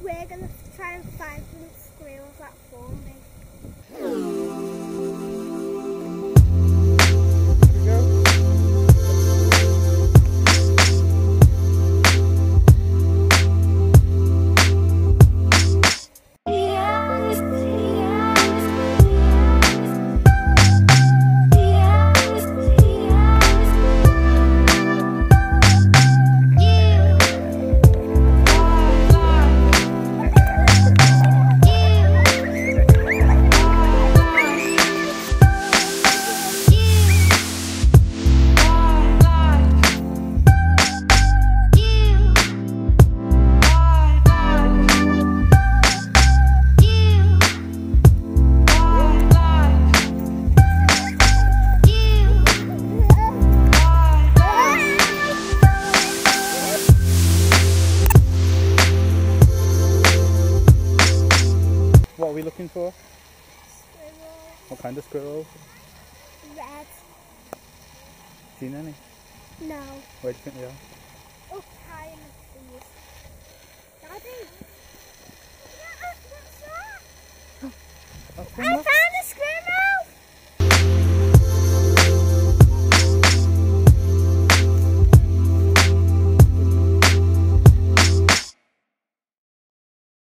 we're going to try and find some squirrels at Formby. What are we looking for? Squirrels. What kind of squirrels? Red. Seen any? No. Where do you think they are? Up high in the trees. Daddy.